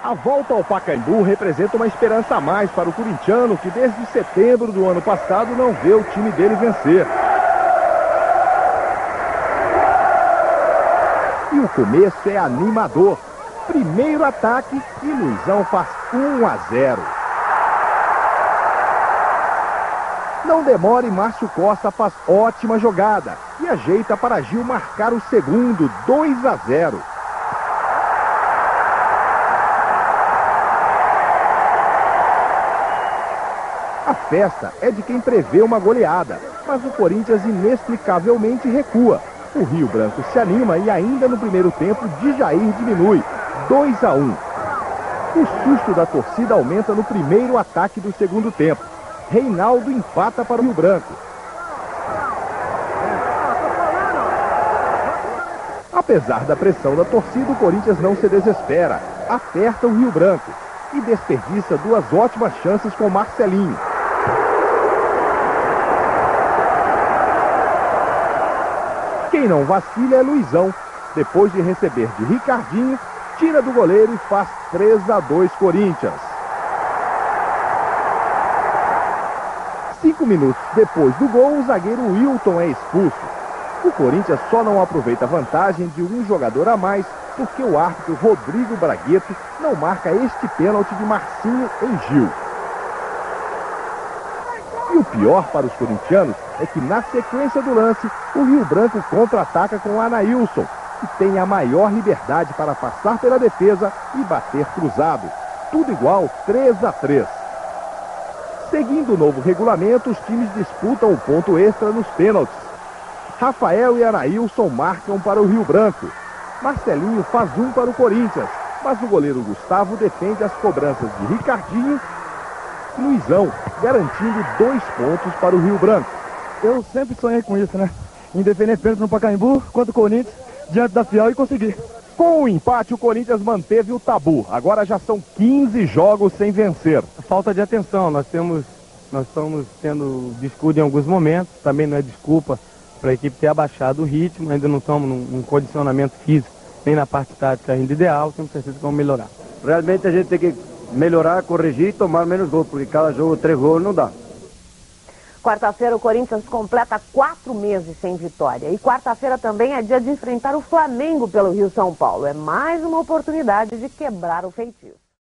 A volta ao Pacaembu representa uma esperança a mais para o corintiano, que desde setembro do ano passado não vê o time dele vencer. E o começo é animador. Primeiro ataque e Luizão faz 1-0. Não demora e Márcio Costa faz ótima jogada e ajeita para Gil marcar o segundo, 2-0. A festa é de quem prevê uma goleada, mas o Corinthians inexplicavelmente recua. O Rio Branco se anima e ainda no primeiro tempo Djair diminui, 2-1. O susto da torcida aumenta no primeiro ataque do segundo tempo. Reinaldo empata para o Rio Branco. Apesar da pressão da torcida, o Corinthians não se desespera. Aperta o Rio Branco e desperdiça duas ótimas chances com Marcelinho. Quem não vacila é Luizão. Depois de receber de Ricardinho, tira do goleiro e faz 3-2 Corinthians. 5 minutos depois do gol, o zagueiro Wilton é expulso. O Corinthians só não aproveita a vantagem de um jogador a mais porque o árbitro Rodrigo Bragueto não marca este pênalti de Marcinho em Gil. E o pior para os corintianos é que na sequência do lance, o Rio Branco contra-ataca com o Anailson, que tem a maior liberdade para passar pela defesa e bater cruzado. Tudo igual, 3-3. Seguindo o novo regulamento, os times disputam o ponto extra nos pênaltis. Rafael e Anailson marcam para o Rio Branco. Marcelinho faz 1 para o Corinthians, mas o goleiro Gustavo defende as cobranças de Ricardinho e Luizão, garantindo 2 pontos para o Rio Branco. Eu sempre sonhei com isso, né? Em defender pênalti no Pacaembu contra o Corinthians, diante da Fiel, e consegui. Com o empate, o Corinthians manteve o tabu. Agora já são 15 jogos sem vencer. Falta de atenção, nós estamos tendo descuido em alguns momentos, também não é desculpa para a equipe ter abaixado o ritmo, ainda não estamos num condicionamento físico, nem na parte tática ainda ideal, temos certeza que vamos melhorar. Realmente a gente tem que melhorar, corrigir e tomar menos gols, porque cada jogo 3 gols não dá. Quarta-feira o Corinthians completa 4 meses sem vitória. E quarta-feira também é dia de enfrentar o Flamengo pelo Rio São Paulo. É mais uma oportunidade de quebrar o feitiço.